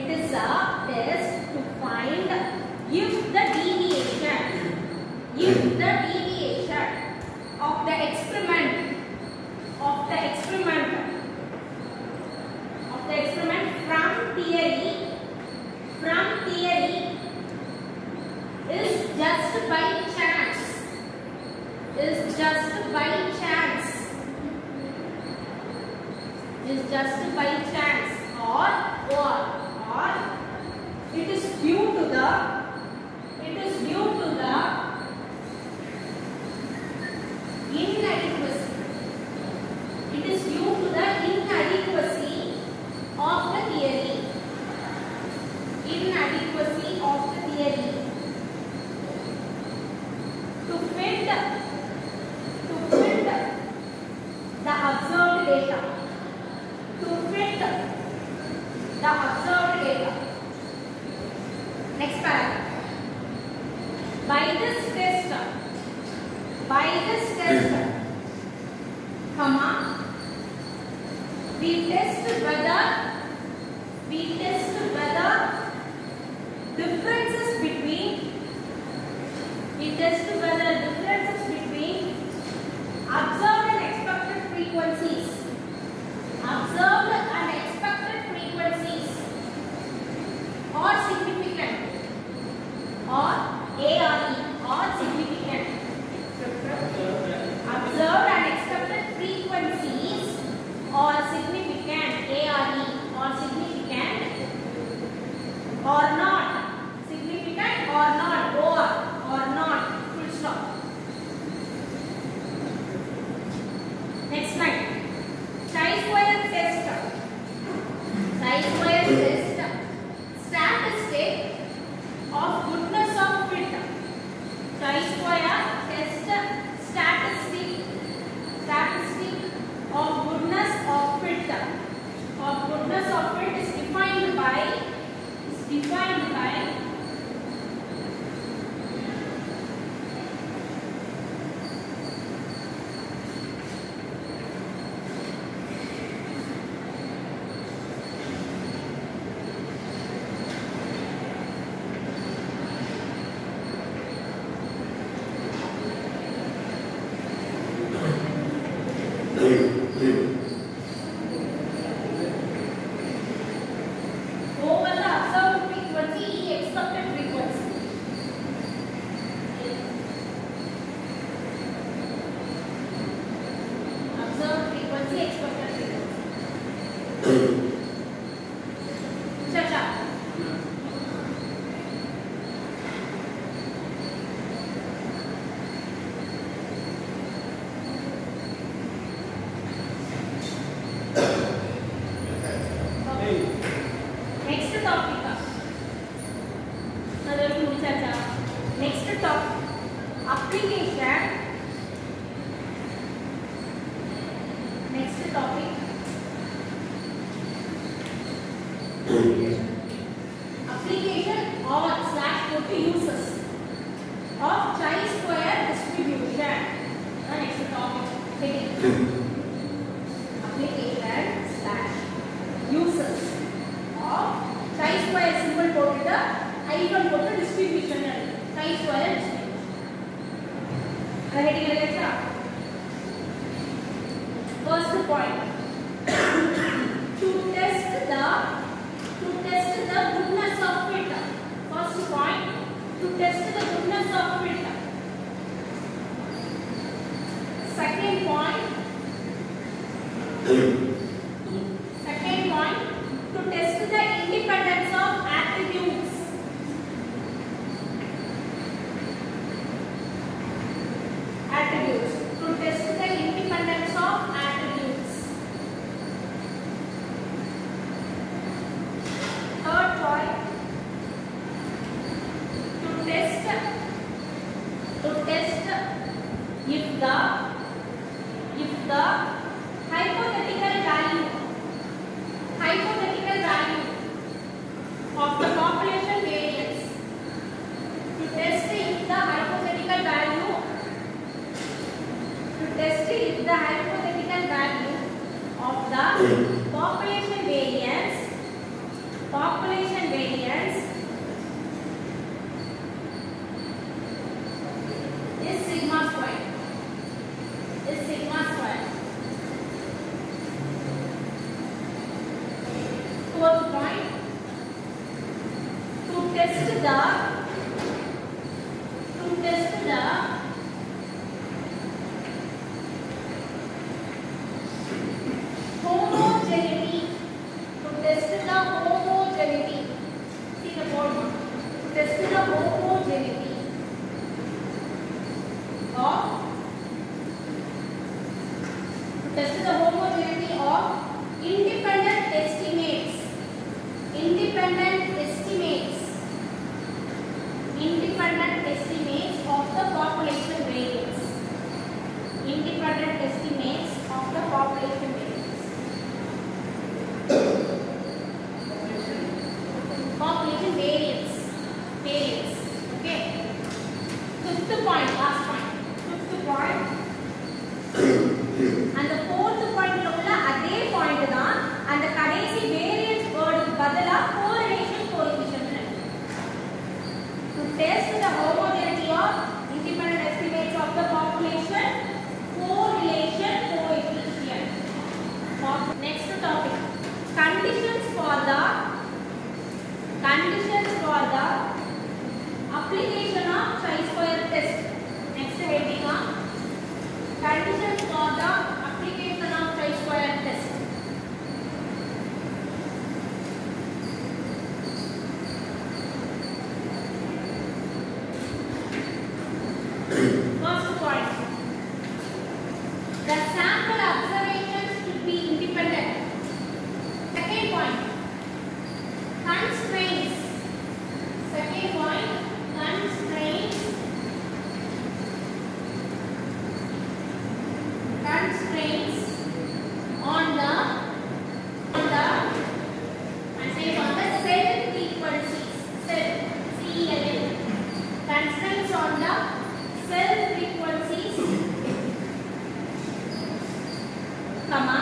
is a test to find if the deviation of the experiment from theory is just by chance or it is due to the inadequacy. It is due to the inadequacy of the theory. To fit the observed data. Next paragraph. By this test, we test whether differences between observed and expected frequencies or significant or ARE or significant. Observed and expected frequencies or significant ARE or significant or not. Significant or not, or not, full stop. Next line. Chi-square test. Statistic of goodness of fit. Chi-square test statistic of goodness of fit. Is defined by over the observed frequency, expected frequency. Observed frequency, expected frequency. Chacha. Next topic. Next topic. Application. Next topic. Application or / uses of chi-square distribution. Next topic. Application / uses of chi-square symbol போட்டு icon போட்டு distribution chi-square distribution. heading எழுதியாச்சா? First point. to test the goodness of fit. First point, to test the goodness of fit. Second point, to test the independence of attributes. To test the independence of attributes. Third point, to test if the hypothetical value of the population variance. To test if the hypothetical value of the population variance homogeneity, to test the homogeneity. See the board. To test the homogeneity of independent estimates. Independent estimates of the population variance. Independent estimates of the population variance. Population variance. Okay. Fifth point, last point. Fifth point. And the fourth point உள்ள அதே point தான் அந்த கடைசி variance word பதிலா correlation coefficient. To test the homogeneity of independent estimates of the population, correlation coefficient. Next topic, conditions for the application of chi-square test. Next heading on conditions for the application of chi-square test. First point, the sample observations should be independent. Second point, constraints. Second point, constraints on the cell frequencies. CELL. Constraints on the cell frequencies, comma,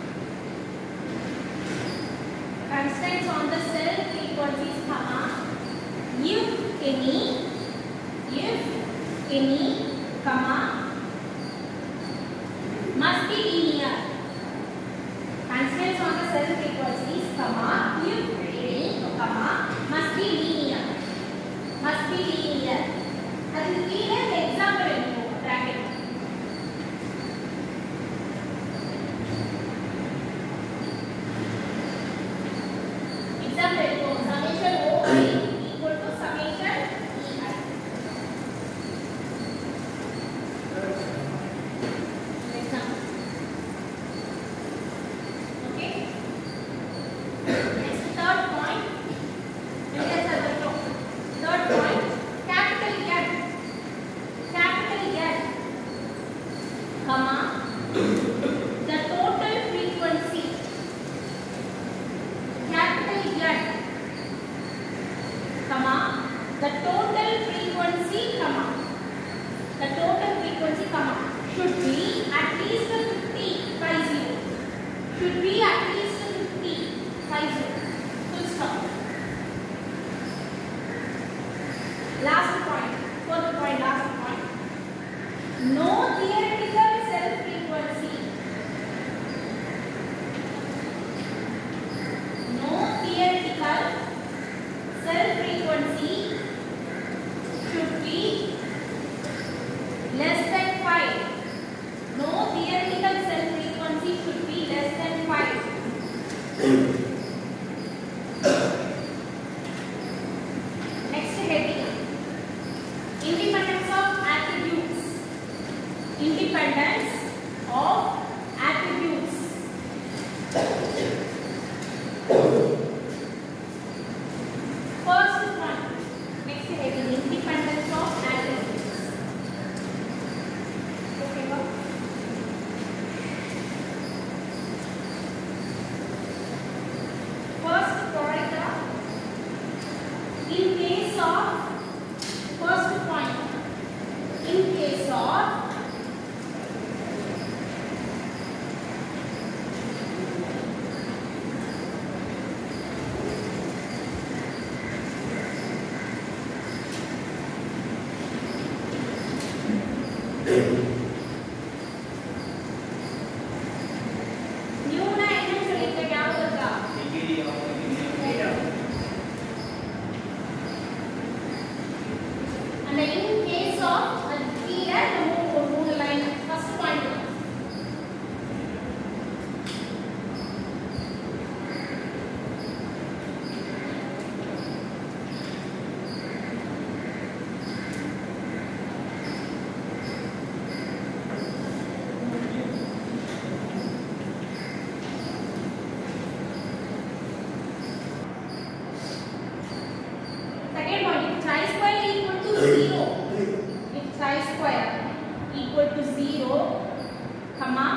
constraints on the cell frequencies, comma, if any, comma, must be linear. Constraints on the cell frequencies, comma, if any, comma, must be linear. அதுக்கு கீழே example எடுப்போம் bracket. Example எடுப்போம் summation OI equal to summation EI. Example. Okay. Next, third point. Third point, capital Z, comma, the total frequency, capital Z, comma, the total frequency, comma, should be at least 50 by 0. Should be at least 50 by 0. Full stop. Last point, fourth point, last point. No theoretical cell frequency. No theoretical cell frequency should be less than 5. No theoretical cell frequency should be less than 5. Next heading. Independence of attributes. Independence of attributes. First one. Next heading. Independence of attributes. Okay, go. First paragraph. In case of first point. In case of நியூனா என்ன சொல்லிருக்க ஞாபகம் இருக்கா? 0, comma,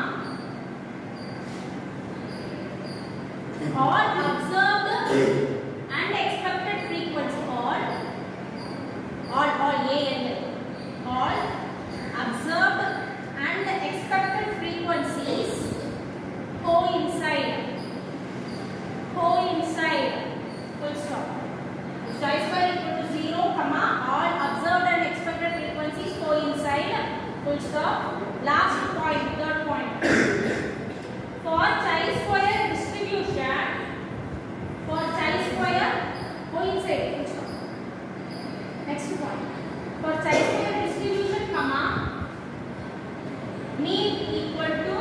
all observed and expected frequency, all observed and expected frequencies coincide, full stop. Chi square equal to 0, comma, all observed and expected frequencies coincide, full stop. Last point, third point. For chi square distribution, coincide, full stop. Next point. For chi square distribution, comma, mean equal to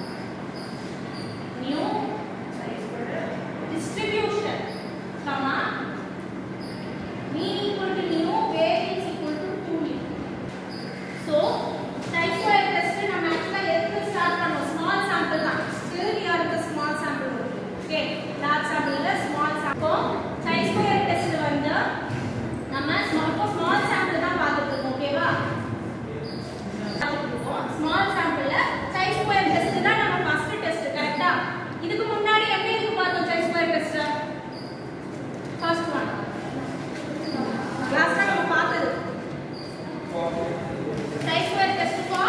mu chi square distribution, comma, mean equal to mu, variance equal to 2mu. So chi square test நம்ம actually எதுக்கு start பண்ணோம்? small sample தான். Still we are in the small sample only. Okay, large sample இல்ல small sample. chi square test வந்து நம்ம small sample தான் பார்த்துட்டு இருக்கோம். ஓகேவா? small sample ல chi square test தான் நம்ம first test. கரெக்ட்டா? இதுக்கு முன்னாடி என்ன இதுக்கு பார்த்தோம் chi square test? first one. last time நம்ம பார்த்தது chi square test for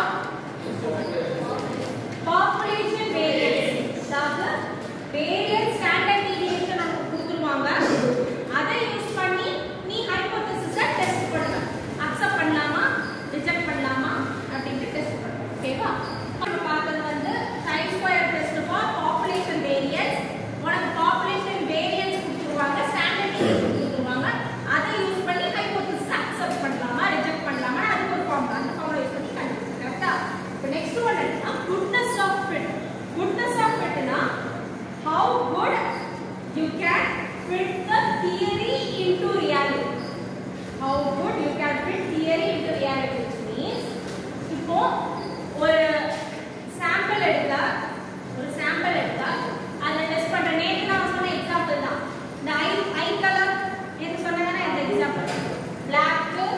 population variance. அதாவது variance standard deviation நமக்கு கொடுத்துருவாங்க. அதை யூஸ் பண்ணி நீ ஹைபோதசிஸ டெஸ்ட் பண்ணு. அக்செப்ட் பண்ணலாமா, ரிஜெக்ட் பண்ணலாமா அப்படினு டெஸ்ட் பண்ணு. ஓகேவா? நம்ம பார்த்தது வந்து chi square test for population variance. உனக்கு population variance கொடுத்துருவாங்க, standard deviation கொடுத்துருவாங்க. அதை யூஸ் பண்ணி ஹைபோதசிஸ அக்செப்ட் பண்ணலாமா, ரிஜெக்ட் பண்ணலாமா அதுக்கு ஒரு ஃபார்முலா, அந்த ஃபார்முலா யூஸ் பண்ணி கண்டுபிடிச்சு. கரெக்ட்டா? இப்போ நெக்ஸ்ட் ஒன் என்னன்னா goodness of fit. goodness of fit னா how good you can fit the theory into reality. How good you can fit theory into reality, which means இப்போ ஒரு சாம்பிள் எடுத்தா அத டெஸ்ட் பண்ற. நேத்து நான் சொன்ன எக்ஸாம்பிள் தான். இந்த ஐ கலர் எது சொன்னேன்னா இந்த example black,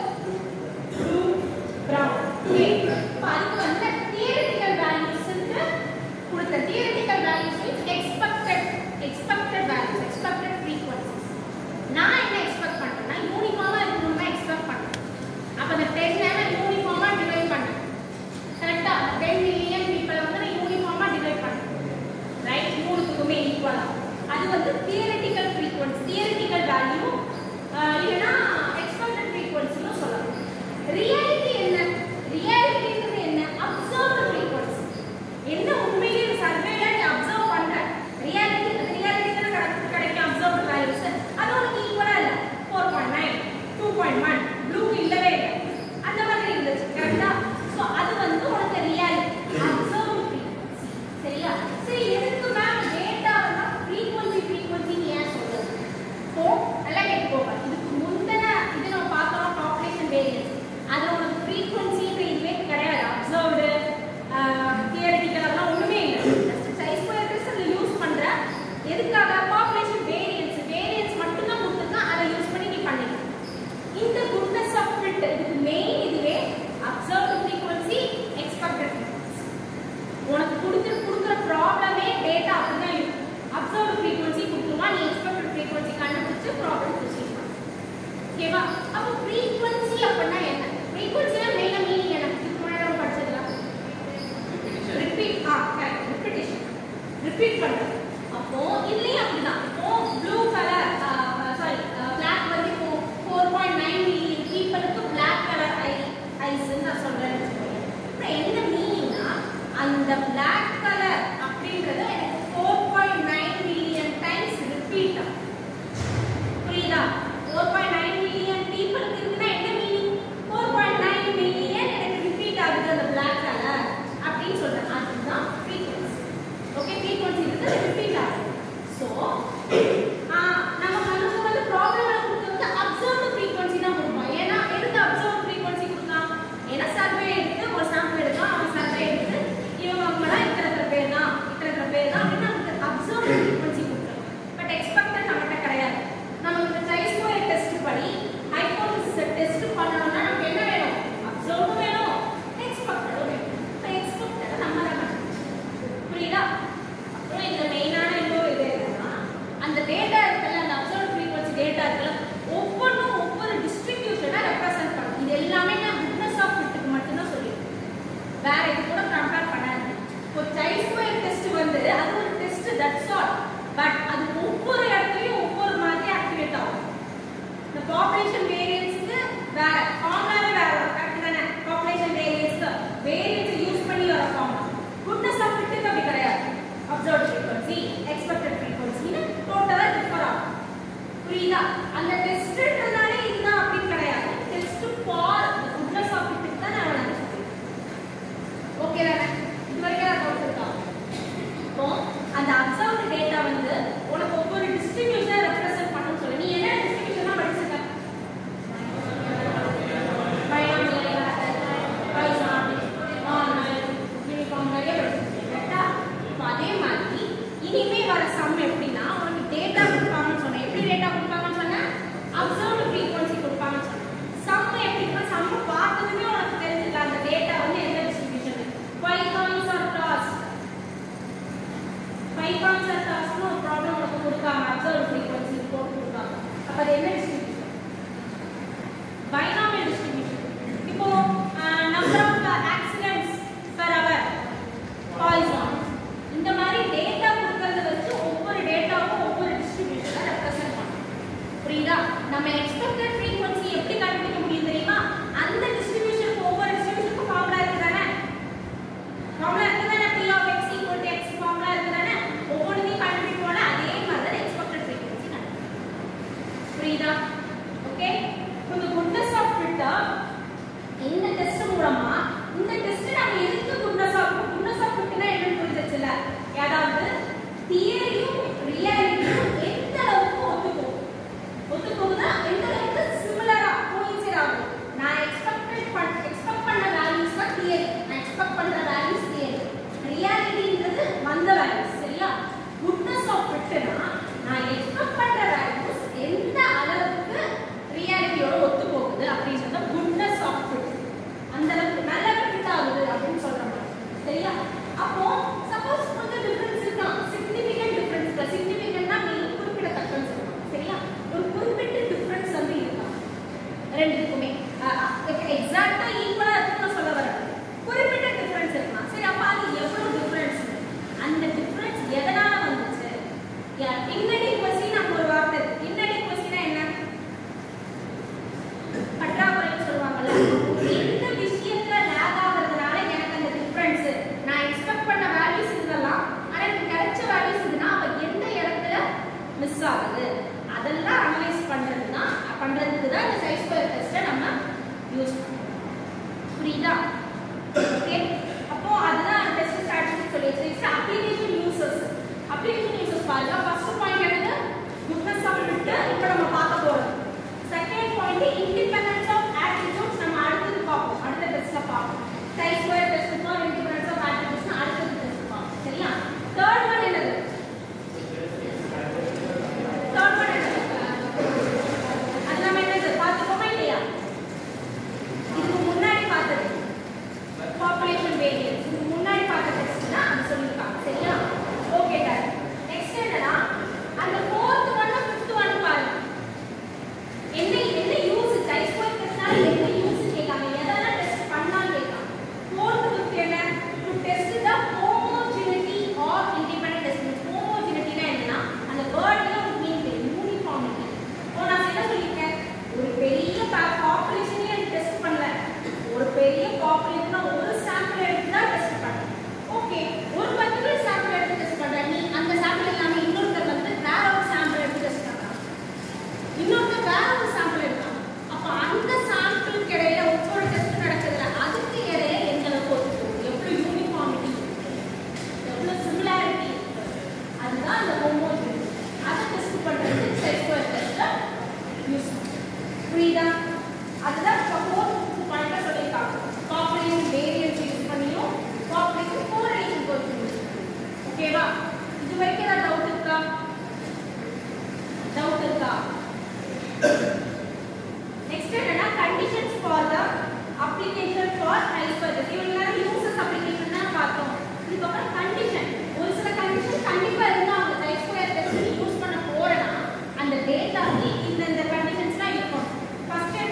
blue, brown. Okay, இப்போ அதுக்கு வந்து theoretical values க்கு கொடுத்த theoretical values means expected values, expected frequencies. நான் என்ன எக்ஸ்பெக்ட் பண்றேன்னா யூனிஃபார்மா இருக்கணும்னு தான் எக்ஸ்பெக்ட் பண்றேன். அப்ப அந்த 10 யூனிஃபார்மா டிவைட் பண்றேன். கரெக்ட்டா? 10 மில்லியன் people வந்து நான் யூனிஃபார்மா டிவைட் பண்றேன். ரைட்? மூணுத்துக்குமே ஈக்குவலா. அது வந்து தியரிட்டிக்கல் frequency, தியரிட்டிக்கல் வேல்யூ இல்லனா எக்ஸ்பெக்டட் frequency-னு சொல்லலாம். ரியாலிட்டி என்ன? ரியாலிட்டிங்கிறது என்ன? Observed frequency. என்ன உண்மையிலேயே சர்வேல நீ அப்சர்வ் பண்ற ரியாலிட்டி தான கிடைக்கும் அப்சர்வ்ட் வேல்யூஸ். அது உனக்கு ஈக்குவலா இல்ல. 4.9, 2.1 ப்ளூ இல்லவே இல்ல. அந்த மாதிரி இருந்துச்சு. கரெக்ட்டா? சோ அது வந்து உனக்கு ரியாலிட்டி, அப்சர்வ்ட் frequency. சரியா? சரி, எதுக்கு மேம் டேட்டானா frequency ஏன் சொல்றது? சோ நல்லா கேட்டுக்கோங்க. இதுக்கு முந்தின இது நம்ம பார்த்தோம் population variance. அது உனக்கு frequency-ன்ற இதுவே கிடையாது. அப்சர்வ்ட் தியரிட்டிக்கல் அதெல்லாம் ஒண்ணுமே இல்ல. Just chi square test use பண்ற. எதுக்காக? population variance மட்டும் தான் கொடுத்திருக்கான். அதை யூஸ் பண்ணி நீ பண்ணிக்கலாம். இந்த goodness of fit இதுக்கு மெயின் இதுவே observed frequency, expected frequency. உனக்கு கொடுக்குற ப்ராப்ளமே டேட்டா அப்படிதான் இருக்கும். observed frequency கொடுத்துருவா, நீ expected frequency கண்டுபிடிச்சு ப்ராப்ளம் ப்ரொசீட் பண்ணு. ஓகேவா? அப்போ frequency அப்படின்னா என்ன? frequency-னா மெயினா மீனிங் என்ன? இதுக்கு முன்னாடி நம்ம படிச்சதுலாம் ரிப்பீட். கரெக்ட், ரிப்பீட்டேஷன், ரிப்பீட் பண்றது. அப்போ இதுலயும் அப்படிதான். இப்போ ப்ளூ கலர் black வந்து இப்போ 4.9 மில்லியன் பீப்பிளுக்கு black கலர் ஐஸ்ன்னு நான் சொல்றேன்னு வச்சுக்கோங்க. இப்போ என்ன மீனிங்னா அந்த black கலர் அப்படின்றது எனக்கு 4.9 மில்லியன் டைம்ஸ் ரிப்பீட் ஆகும். புரியுதா? 4.9 மில்லியன் பீப்பிளுக்கு இருக்குன்னா என்ன மீனிங்? 4.9 மில்லியன் எனக்கு ரிப்பீட் ஆகுது அந்த black கலர் அப்படின்னு சொல்றேன். அதுதான் frequency. ஓகே, frequency வந்து ரிப்பீட் ஆகுது. சோ டெஸ்ட்ன்றதாலே இதுதான் அப்படி கிடையாது. Test for goodness of fit தான் நான் நினைச்சேன். ஓகே தானே? இது வரைக்கும் நான் கொடுத்துருக்கா. இப்போ அந்த அப்சர்வ்ட் டேட்டா வந்து உனக்கு ஒவ்வொரு டிஸ்ட்ரிபியூஷனை ரெப்ரசென்ட் பண்ணணும்னு சொல்லி நீ என்ன டிஸ்ட்ரிபியூஷனா படிச்சிருக்க? அதே மாதிரி இனிமே வர சம் எப்படின்னா உனக்கு டேட்டா கொடுப்பாங்கன்னு சொன்னேன். எப்படி டேட்டா கொடுப்பாங்கன்னு சொன்னேன்? அப்சர்வ்ட் ஃப்ரீக்வன்சி கொடுப்பாங்கன்னு சொன்னேன். சம் எப்படின்னா சம் பார்த்ததுமே உனக்கு தெரிஞ்சுக்கலாம் அந்த டேட்டா வந்து எந்த distribution. 5 coins are toss 5 coins are டாஸ்னு ஒரு ப்ராப்ளம் உனக்கு கொடுக்காம அப்சர்வ்ட் ஃப்ரீக்வன்சி போட்டு கொடுக்காம அப்ப அது என்ன டிஸ்ட்ரிபியூஷன்? Binomial distribution. இப்போ number of accidents per hour Poisson இந்த மாதிரி டேட்டா கொடுக்கறத வச்சு ஒவ்வொரு டேட்டாவும் ஒவ்வொரு டிஸ்ட்ரிபியூஷனை ரெப்ரசென்ட் பண்ணும். புரியுதா? நம்ம எக்ஸ்பெக்டட் ஃப்ரீக்வன்சி எப்படி கண்டுபிடிக்க முடியும் தெரியுமா? அந்த டிஸ்ட்ரிபியூஷனுக்கு ஒவ்வொரு டிஸ்ட்ரிபியூஷனுக்கும் ஃபார்முலா இருக்கு தானே? ஃபார்முலா இருக்கு தானே? p of x equal to x formula இருக்கு தானே? ஒவ்வொன்றையும் கண்டுபிடிப்போம்ல அதே மாதிரி தான் எக்ஸ்பெக்டட் ஃப்ரீக்வன்சி கண்டுபிடிக்கும். புரியுதா? ஓகே. இந்த குட்னஸ் ஆஃப் ஃபிட் இந்த டெஸ்ட் மூலமா இந்த டெஸ்ட் நம்ம எதுக்கு குட்னஸ் ஆஃப் ஃபிட்னா என்னன்னு புரிஞ்சிச்சுல? அதாவது தியரியும் ரியாலிட்டியும் எந்த அளவுக்கு ஒத்துப்போகுதா எந்த அளவுக்கு சிமிலரா கோயின்சைட் ஆகும். நான் எக்ஸ்பெக்ட் பண்ண வேல்யூஸ் தான் தியரி. நான் எக்ஸ்பெக்ட் பண்ற வேல்யூஸ் தியரி. ரியாலிட்டின்றது வந்த வேல்யூஸ். சரியா? குட்னஸ் ஆஃப் ஃபிட்னா நான் எக்ஸ்பெக்ட் பண்ற வேல்யூஸ் எந்த அளவுக்கு ரியாலிட்டியோட ஒத்து போகுது அப்படின்றத குட்னஸ் ஆஃப் ஃபிட். அந்த அளவுக்கு நல்ல ஃபிட் ஆகுது அப்படின்னு சொல்றாங்க. சரியா? அப்போ சப்போஸ் கொஞ்சம் டிஃபரன்ஸ் இருக்கலாம். Significant difference. சிக்னிஃபிகன்ட்னா மீன் குறிப்பிடத்தக்கன்னு சொல்லுவாங்க. சரியா? ஒரு குறிப்பிட்ட டிஃபரன்ஸ் வந்து இருக்கலாம் ரெண்டுக்குமே. எக்ஸாக்ட்டா ஈக்குவலா இருக்குன்னு சொல்ல வரேன். குறிப்பிட்ட டிஃபரன்ஸ் இருக்கலாம். சரி, அப்ப அது எவ்வளவு டிஃபரன்ஸ்? அந்த டிஃபரன்ஸ் எதனால வந்துச்சு? இன்அடிக்வசி நம்ம ஒரு வார்த்தை இருக்கு. இன்அடிக்வசினா என்ன? பற்றாக்குறைன்னு சொல்லுவாங்கல்ல. இந்த விஷயத்துல லேக் ஆகிறதுனால எனக்கு அந்த டிஃபரன்ஸ் நான் எக்ஸ்பெக்ட் பண்ண வேல்யூஸ் இதெல்லாம் ஆனா எனக்கு கிடைச்ச வேல்யூஸ் இதுனா அவ எந்த இடத்துல மிஸ் ஆகுது அதெல்லாம் அனலைஸ் பண்றதுக்கு தான் இந்த சை ஸ்கொயர் டெஸ்ட்டை நம்ம யூஸ் பண்ணுவோம். புரியுதா? ஓகே. அப்போ அதுதான் டெஸ்ட் ஸ்ட்ராட்டஜி சொல்லியாச்சு. அப்ளிகேஷன் யூசர்ஸ் பாருங்க. ஃபர்ஸ்ட் பாயிண்ட் என்னது? Goodness of fit. இப்போ நம்ம பார்க்க போறோம். Second point independence of attributes. நம்ம அடுத்து பார்ப்போம். அடுத்த டெஸ்ட்ல பார்ப்போம். Chi square test for independence of attributes அடுத்த டெஸ்ட் பார்ப்போம். சரியா? தேர்ட் ஒன் என்னது? தேர்ட் ஒன் என்னது? அது நம்ம என்னது பார்த்துக்கோமா இல்லையா? இதுக்கு முன்னாடி பார்த்தது பாப்புலேஷன் வேரியன்ஸ். இதுக்கு முன்னாடி பார்த்த டெஸ்ட் தான் அது சொல்லிருக்காங்க. சரியா? Okay done. நெக்ஸ்ட் என்னன்னா அந்த ஃபோர்த் ஒன் ஃபிஃப்த் ஒன் பாருங்க. என்ன யூஸ் சை ஸ்கொயர் டெஸ்ட்னால என்ன யூஸ் கேட்காங்க. எதெல்லாம் டெஸ்ட் பண்ணலாம் கேட்காங்க. ஃபோர்த் ஃபிஃப்த் என்ன? To test the homogeneity of independent estimates. ஹோமோஜெனிட்டினா என்னன்னா அந்த வேர்ட்ல ஒரு மீனிங் யூனிஃபார்மிட்டி. நான் என்ன சொல்லிருக்கேன்? ஒரு பெரிய பாப்புலேஷனே டெஸ்ட் பண்ணல. ஒரு பெரிய பாப்புலேஷனா ஒரு சாம்பிள் எடுத்து தான் டெஸ்ட் பண்ணேன். ஓகே, ஒரு பர்టిక్యులர் சாம்பிள் எடுத்து டெஸ்ட் பண்ற நீ அந்த சாம்பிள் இல்லாம இன்னொருத்தர் வந்து வேற ஒரு சாம்பிள் எடுத்து டெஸ்ட் பண்றாங்க. இன்னொருத்தர் வேற ஒரு சாம்பிள் எடுக்கலாம். அப்ப அந்த சாம்பிளுக்கு இடையில ஒவ்வொரு டெஸ்ட் நடக்குதுல அதுக்கு இடையில எந்த அளவுக்கு ஒத்துப்போகுது, எவ்வளவு யூனிஃபார்மிட்டி, எவ்வளவு சிமிலாரிட்டி, அதுதான் அந்த ஹோமோஜெனிட்டி. அதை டெஸ்ட் பண்றதுக்கு சை ஸ்கொயர் டெஸ்ட்டை யூஸ் பண்ணுவோம். புரியுதா? அதுதான் ஃபோர்த் பாயிண்ட்ல சொல்லியிருக்காங்க. பாப்புலேஷன் வேரியன்ஸ் யூஸ் பண்ணியும் பாப்புலேஷன் கோரிலேஷன் கோஎஃபிஷியன்ட் யூஸ் பண்ணியும். ஓகேவா? இது வரைக்கும் ஏதாவது டவுட் இருக்கா? நெக்ஸ்ட் என்னன்னா conditions for the application for chi square test. இவங்க யூசர்ஸ் அப்ளிகேஷன் தான் பார்த்தோம். இதுக்கப்புறம் கண்டிஷன். ஒரு சில கண்டிஷன் கண்டிப்பா இருந்தா அவங்க சை ஸ்கொயர் டெஸ்ட் யூஸ் பண்ண போறேன்னா அந்த டேட்டாக்கு இந்த கண்டிஷன்ஸ்லாம் இருக்கும். ஃபர்ஸ்ட்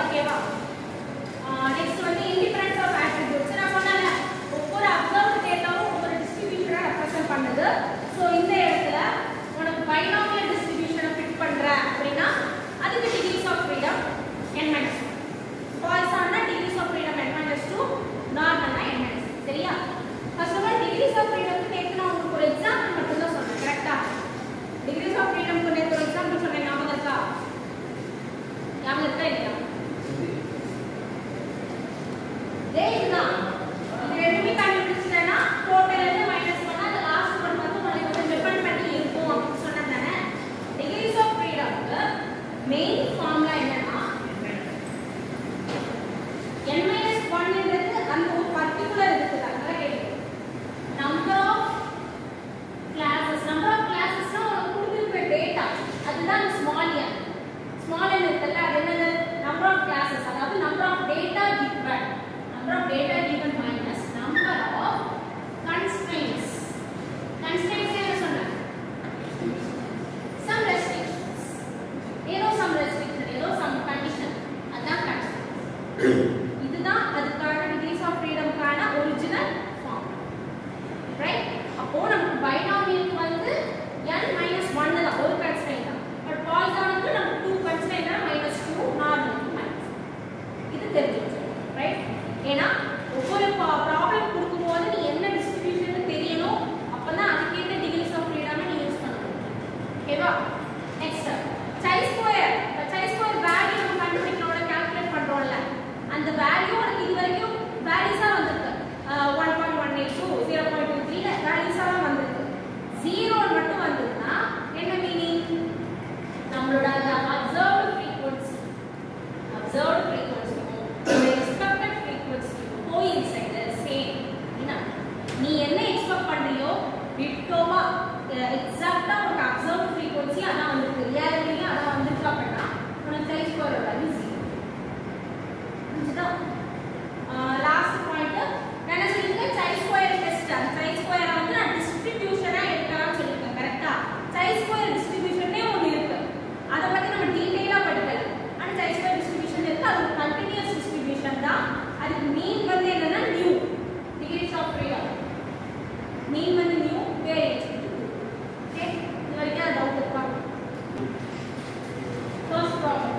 ஓகேவா? நெக்ஸ்ட் வந்து இண்டிபெண்டன்ஸ் ஆஃப் அட்ரிபியூட்ஸ். நான் சொன்னேன் ஒவ்வொரு அப்சர்வ்ட் டேட்டாவும் ஒவ்வொரு டிஸ்ட்ரிபியூஷனை ரெப்ரசென்ட் பண்ணுது. ஸோ இந்த இடத்துல உனக்கு பைனாமியல் டிஸ்ட்ரிபியூஷனை ஃபிட் பண்ற அப்படின்னா அதுக்கு டிகிரிஸ் ஆஃப் ஃப்ரீடம் n-1. பாய்சான்னா டிகிரிஸ் ஆஃப் ஃப்ரீடம் n-2, நார்மல்னா n-3. சரியா? First of all degrees of ஃப்ரீடம்க்கு நேத்து நான் உங்களுக்கு ஒரு எக்ஸாம்பிள் மட்டும் தான் சொன்னேன். கரெக்ட்டா? டிகிரிஸ் ஆஃப் ஃப்ரீடம்க்கு நேத்து ஒரு எக்ஸாம்பிள் சொன்னேன். ஞாபகம் இருக்கா? ஞாபகம் இருக்கா இல்லையா? இதுதான் இது ரெண்டுமே கண்டுபிடிச்சிட்டேன்னா டோட்டல் வந்து மைனஸ் பண்ணா அந்த லாஸ்ட் ஒன் வந்து உங்களுக்கு வந்து டிபெண்ட் பண்ணி இருக்கும் அப்படின்னு சொன்னதானே. டிகிரிஸ் ஆஃப் ஃப்ரீடம்க்கு மெயின் ஃபார்முலா என்னன்னா n-1 ன்றது அந்த ஒரு பர்టిక్యులர் இருக்குதா கேக்குது. நம்பர் ஆஃப் கிளாसेस உங்களுக்கு கொடுத்திருக்கிற டேட்டா அதுதான் ஸ்மால் n. ஸ்மால் n இருக்குல்ல அது என்னது? நம்பர் ஆஃப் கிளாसेस, அதாவது number of data given minus number of constraints. Constraints என்ன சொன்னேன்? Some restrictions. some condition. அதான் constraints. இதுதான் அதுக்கான degrees of freedom கான ஒரிஜினல் ஃபார்ம். ரைட்? அப்போ நமக்கு பைனாமியலுக்கு வந்து n-1 தான் ஒரு கன்ஸ்ட்ரெயின்ட் தான். பட் பாலிகானுக்கு நமக்கு 2 கன்ஸ்ட்ரெயின்ட் தான், -2, நார்மலுக்கு மைனஸ். இது தெரிஞ்சு வச்சுக்கணும். ரைட்? ஏன்னா ஒவ்வொரு ப்ராப்ளம் கொடுக்கும்போது நீ என்ன டிஸ்ட்ரிபியூஷன் தெரியணும். அப்பதான் அதுக்கேற்ற டிகிரிஸ் ஆஃப் ஃப்ரீடம் நீ யூஸ் பண்ண முடியும். ஓகேவா? நெக்ஸ்ட் chi ஸ்கொயர் வேல்யூ நம்ம கண்டுபிடிக்கிறோம்ல, கால்குலேட் பண்றோம்ல, அந்த வேல்யூ உனக்கு இது வரைக்கும் வேல்யூஸா வந்திருக்கு. 1.182 0.23 வேல்யூஸா வந்திருக்கு. 0 மட்டும் வந்ததுன்னா என்ன மீனிங்? நம்மளோட அந்த observed frequency expected frequency coincide same. நீ என்ன எக்ஸ்பெக்ட் பண்றியோ டிட்டோவா எக்ஸாக்ட்டா ஒரு அப்சர்வ்ட் ஃப்ரீக்வென்சி அதான் வந்திருக்கு. ரியாலிட்டில அதான் வந்திருக்கு அப்படின்னா உனக்கு chi ஸ்கொயர் வேல்யூ 0. புரியுதா? லாஸ்ட் பாயிண்ட் என்ன சொல்லிருக்கேன்? chi square test. அந்த chi ஸ்கொயரை வந்து நான் டிஸ்ட்ரிபியூஷனா எடுக்கலாம்னு சொல்லிருக்கேன். கரெக்ட்டா? chi ஸ்கொயர் டிஸ்ட்ரிபியூஷனே ஒன்னு இருக்கு. அத பத்தி நம்ம டீடைலா படிக்கல. ஆனா chi ஸ்கொயர் டிஸ்ட்ரிபியூஷன் இருக்கு. அது கண்டினியூஸ் டிஸ்ட்ரிபியூஷன் தான். அதுக்கு மீன் வந்து என்னன்னா nu degrees of freedom. Mean வந்து நியூ வேரியன்ஸ். ஓகே? இது வரைக்கும் டவுட் இருக்கா? First problem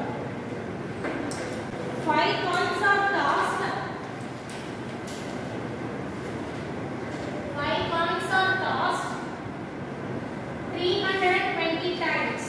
5 coins are tossed. 5 coins are tossed 320 times.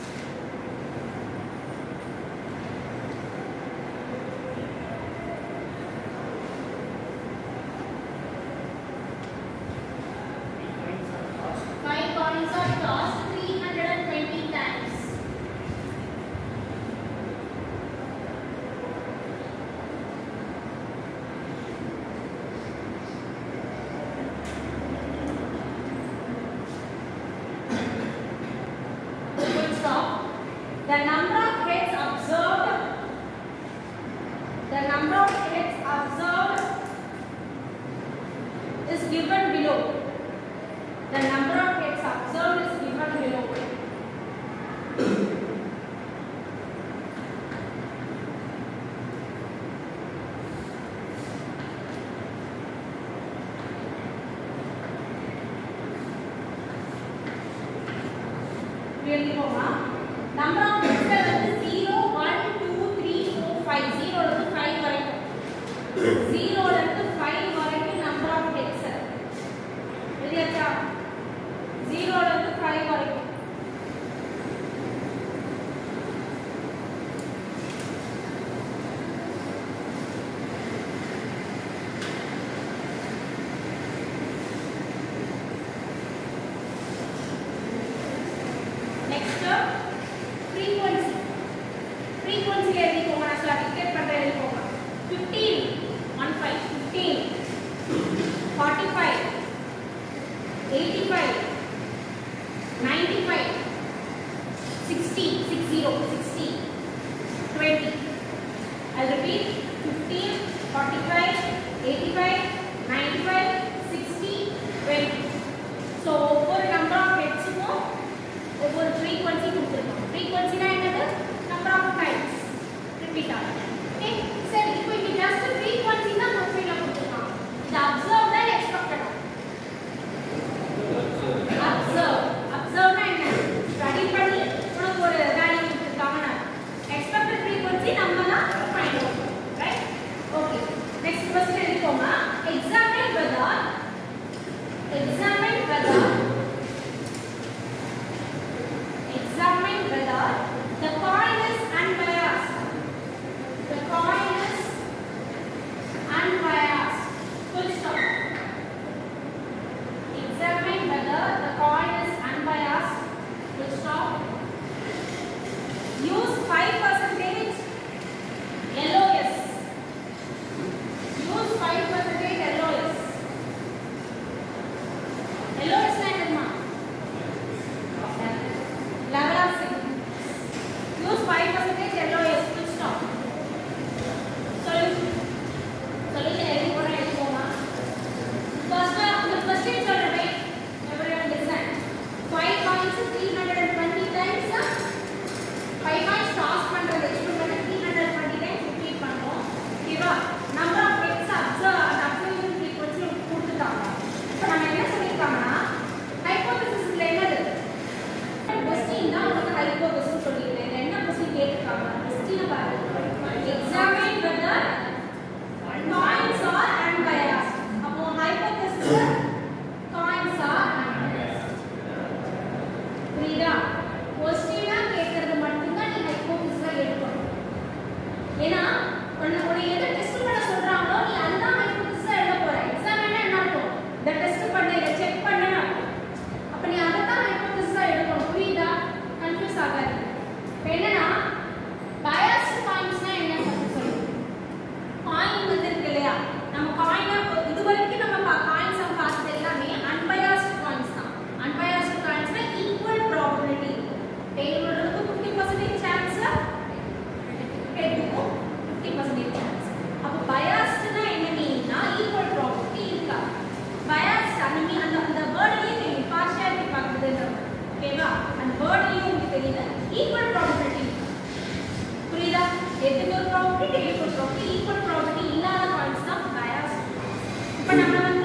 The number of heads observed is given below. The number of heads observed is given below. Really, Mama? Number of heads are 0, 1, 2, 3, 4, 5. 0 to 5 வரைக்கும். 0 to 5 வரைக்கும் number of heads. இல்லையா? 0 to 5 வரைக்கும். frequency எழுதிக்கோங்க. நான் certificate பண்ற எழுதிக்கோங்க. 15 45 85 95 60 20. I'll repeat 15 45 85 95 60 20. So ஒவ்வொரு number of headsக்கும் ஒவ்வொரு frequency கொடுத்திருக்கோம். frequency னா என்னது? number of times repeat ஆகும். Okay, சரி இப்போ இங்க just frequency தான் கொஸ்டின்ல கொடுத்திருக்காங்க. இது observe தான் expected. observe னா என்ன? ஸ்டடி பண்ணி உனக்கு ஒரு வேல்யூ கொடுத்திருக்காங்க. expected frequency நம்ம தான் find out. Right? Okay. Next question எடுப்போமா? Examine whether the coin is unbiased. The coin is unbiased. Full stop. Examine whether the coin is unbiased. Full stop. Use 5% LOS. Use 5% LOS. LOS na enna? Level of signal. Use 5% LOS. Full stop. Solution edit pora edukoma. First the question solve. Everyone listen. 5 coins 320 times 5 coins toss பண்றது experiment 320 times repeat பண்றோம். ஓகேவா? number of x observed frequency கொடுத்துட்டாங்க. இப்போ நம்ம என்ன சொல்லிருக்காங்கன்னா ஹைபோதசிஸ்ல என்னது? Question தான் உங்களுக்கு ஹைபோதசிஸ் சொல்லிருக்கேன். இதுல என்ன கொஸ்டின் கேட்டிருக்காங்க? கொஸ்டினை பாருங்க. Examine whether coins are unbiased. அப்போ ஹைபோதசிஸ் coins are unbiased. புரியுதா? கொஸ்டினா கேக்குறது மட்டும் தான் நீ ஹைபோதசிஸா எடுக்கணும். ஏனா உன்னை எதை டெஸ்ட் பண்ண சொல்றாங்களோ நீ அந்த ஹைபோதசிஸா எழுத போற. எக்ஸாம்னா என்ன அர்த்தம்? இந்த டெஸ்ட் பண்ண இத செக் பண்ணனா அப்ப நீ அத தான் ஹைபோதசிஸா எடுக்கணும். புரியுதா? கன்ஃபியூஸ் ஆகாதீங்க. என்னன்னா biased coinsனா என்ன பத்தி சொல்லு. காயின் வந்து இருக்கு இல்லையா? நம்ம காயினா இதுவரைக்கும் நம்ம காயின்ஸ் பார்த்தது எல்லாமே unbiased coins தான். unbiased coinsனா equal probability. tail வரதுக்கு 50% chance, headக்கு 50% chance. அப்ப biased-னா என்ன மீனிங்னா equal probability இருக்கா? biased அந்த வேர்ட்லயே தெரியும் partiality பார்க்குதுன்ற. ஓகேவா? அந்த வேர்ட்லயே உங்களுக்கு தெரியுது equal probability. புரியுதா? எதுக்கு ஒரு probability, equal probability இல்லாத coins தான் biased. இப்போ நம்ம வந்து